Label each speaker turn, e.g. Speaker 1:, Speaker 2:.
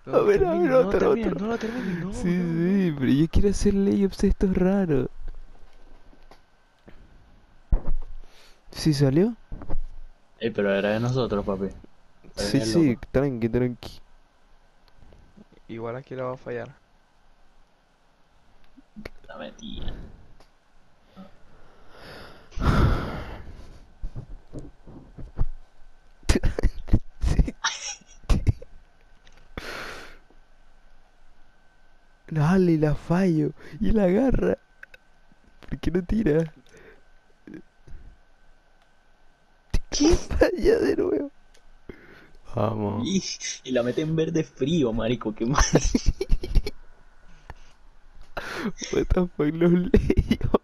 Speaker 1: No lo termines, no lo
Speaker 2: otro,
Speaker 1: termines,
Speaker 2: otro.
Speaker 1: no lo termines, no,
Speaker 2: Sí,
Speaker 1: no, no.
Speaker 2: sí, pero yo quiero hacer layups estos raros. ¿Sí salió?
Speaker 1: Pero era de nosotros, papi.
Speaker 2: Sí,
Speaker 1: Eres el
Speaker 2: sí,
Speaker 1: loco.
Speaker 2: tranqui, tranqui.
Speaker 1: Igual aquí la va a fallar. La metía.
Speaker 2: Dale, la fallo. Y la agarra. ¿Por qué no tira?
Speaker 1: ¿Qué?
Speaker 2: Falla de nuevo. Vamos.
Speaker 1: Y la mete en verde frío, marico, qué mal.
Speaker 2: What the fuck, los leyo.